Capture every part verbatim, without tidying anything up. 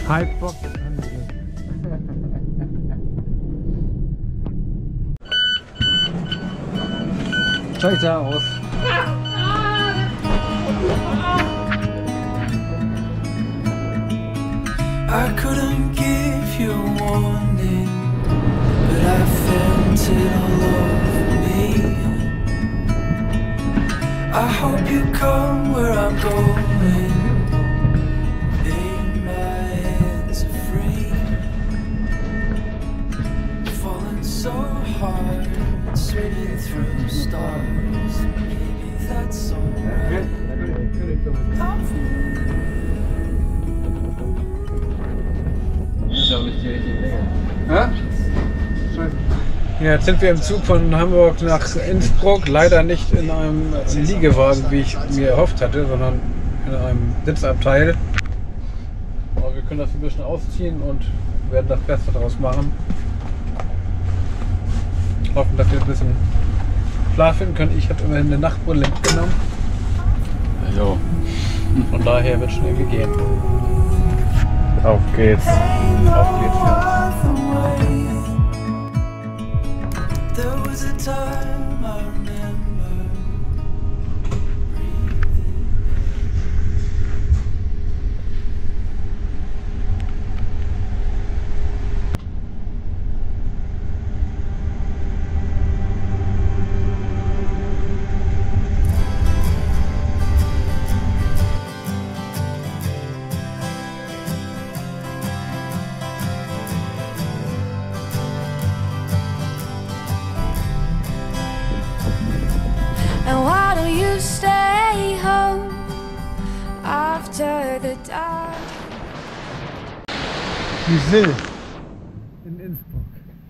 Pipebox. Steigt da aus. I couldn't give you a warning, but I felt it all over me. I hope you come where I'm going, babe, my hands are free. Falling so hard, swimming through stars, maybe that's alright. Ja? Ja, jetzt sind wir im Zug von Hamburg nach Innsbruck, leider nicht in einem Liegewagen, wie ich mir erhofft hatte, sondern in einem Sitzabteil. Aber wir können das ein bisschen ausziehen und werden das Beste daraus machen. Hoffen, dass wir ein bisschen Schlaf finden können. Ich habe immerhin eine Nachtbrille mitgenommen. Jo. Von daher wird schon irgendwie gehen. Auf geht's. Auf geht's. Ja. There was a time I remember And why do you stay home after the dark? Die Sill in Innsbruck.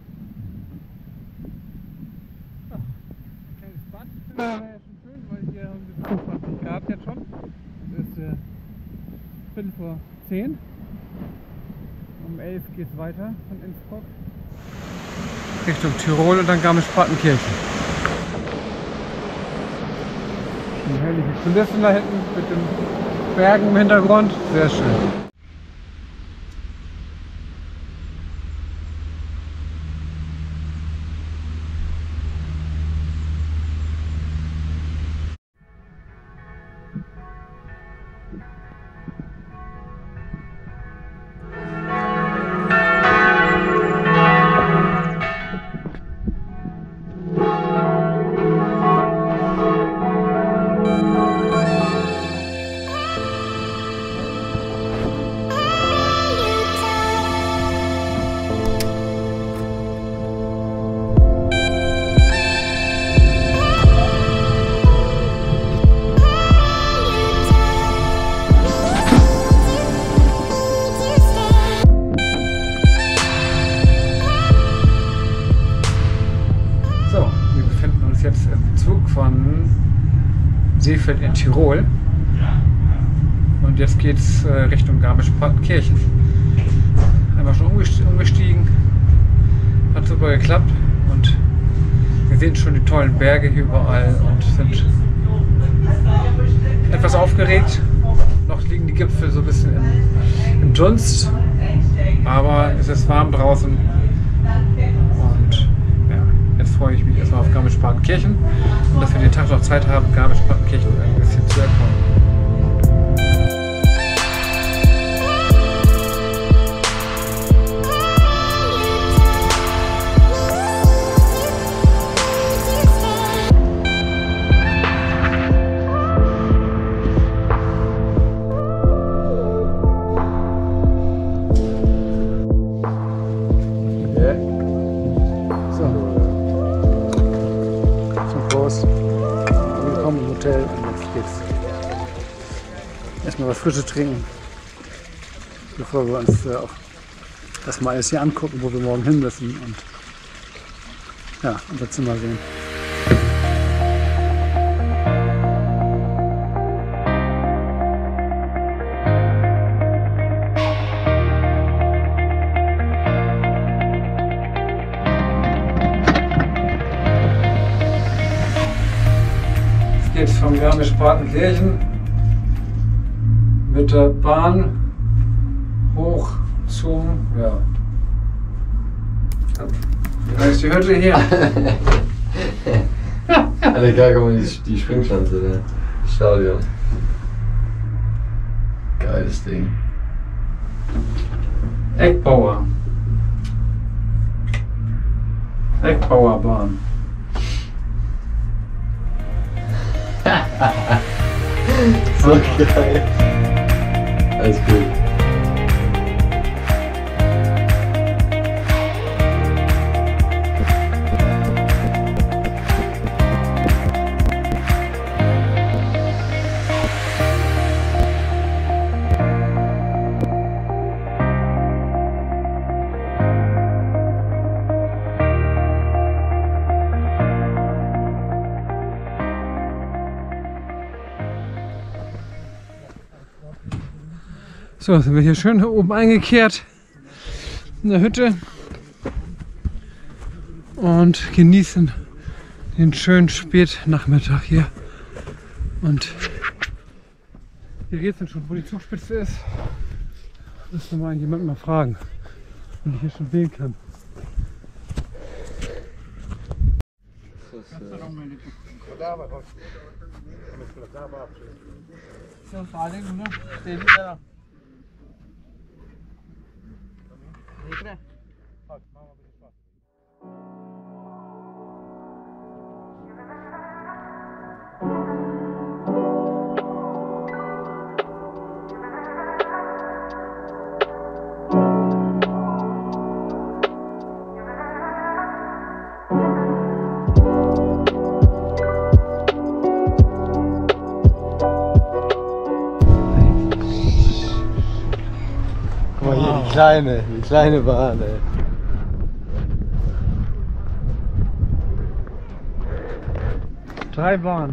Oh, kleines Bad. Das wäre ja schon schön, weil hier haben wir fünfundzwanzig Grad jetzt schon. Es ist äh, fünf vor zehn. Um elf geht es weiter von Innsbruck. Richtung Tirol und dann Garmisch-Partenkirchen. Herrliche Kulissen da hinten mit den Bergen im Hintergrund. Sehr schön. Jetzt im Zug von Seefeld in Tirol und jetzt geht es äh, Richtung Garmisch-Partenkirchen. Einfach schon umgestiegen, hat super geklappt und wir sehen schon die tollen Berge hier überall und sind etwas aufgeregt. Noch liegen die Gipfel so ein bisschen im, im Dunst, aber es ist warm draußen. Jetzt freue ich mich erstmal auf Garmisch-Partenkirchen und dass wir den Tag noch Zeit haben, Garmisch-Partenkirchen ein bisschen zu erkunden. Willkommen im Hotel und jetzt geht's erstmal was Frisches trinken, bevor wir uns äh, auch das mal alles hier angucken, wo wir morgen hin müssen und ja, unser Zimmer sehen. Jetzt von Garmisch-Partenkirchen mit der Bahn hoch zum, ja. Da ist die Hütte hier. Alter, geil, guck mal, die, die Springpflanze, ne? Stadion. Geiles Ding. Eckbauer. Eckbauerbahn. So geil. Alles gut. So, sind wir hier schön oben eingekehrt in der Hütte und genießen den schönen Spätnachmittag hier. Und hier geht es dann schon, wo die Zugspitze ist. Müssen wir mal jemanden mal fragen, wenn ich hier schon wählen kann. Guck mal hier, die kleine, die kleine Bahn, ey. Drei Bahnen.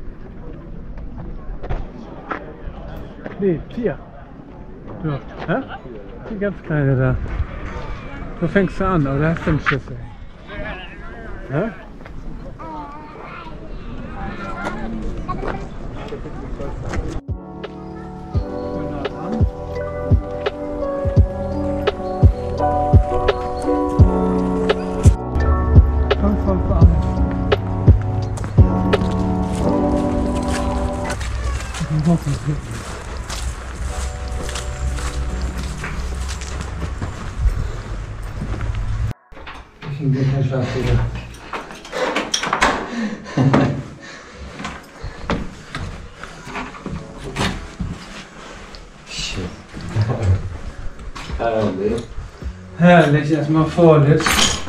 Nee, vier. Ja. Hä? Die ganz kleine da. So fängst du an, aber da hast du einen Schiff, ey. Hä? Ich bin kein Schlafjäger. Shit. Herrlich. Herrlich, erstmal Vorlitz.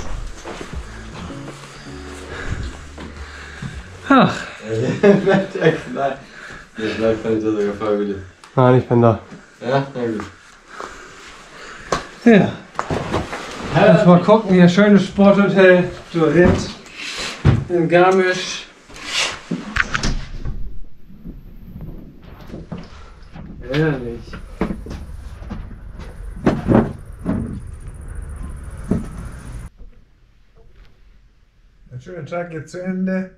Ach. Bleibt echt nein. Der bleibt nicht so sogar freiwillig. Nein, ich bin da. Ja, na gut. Ja. Lass mal gucken, hier schönes Sporthotel Dorit in Garmisch. Herrlich. Ein schöner Tag geht zu Ende.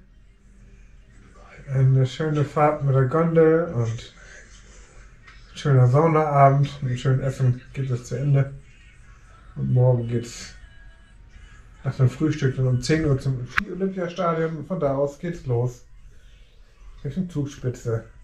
Eine schöne Fahrt mit der Gondel und ein schöner Saunaabend. Mit einem schönen Essen geht es zu Ende. Und morgen geht's nach dem Frühstück dann um zehn Uhr zum Ski-Olympiastadion und von da aus geht's los Richtung Zugspitze.